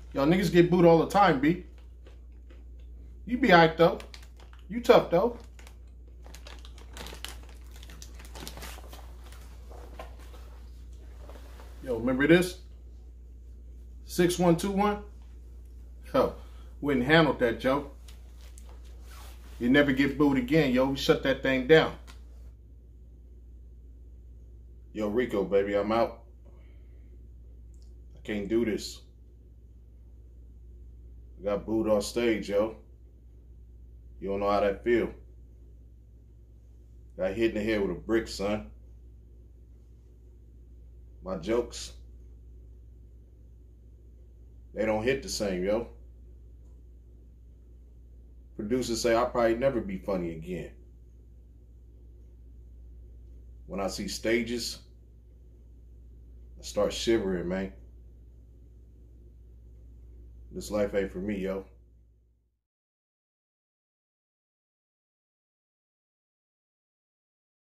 Y'all niggas get booed all the time, B. You be hyped though. You tough though. Yo, remember this? 6121? Yo, wouldn't handle that, Joe. You never get booed again, yo. We shut that thing down. Yo, Rico, baby, I'm out. I can't do this. I got booed off stage, yo. You don't know how that feel. Got hit in the head with a brick, son. My jokes, they don't hit the same, yo. Producers say I'll probably never be funny again. When I see stages, I start shivering, man. This life ain't for me, yo.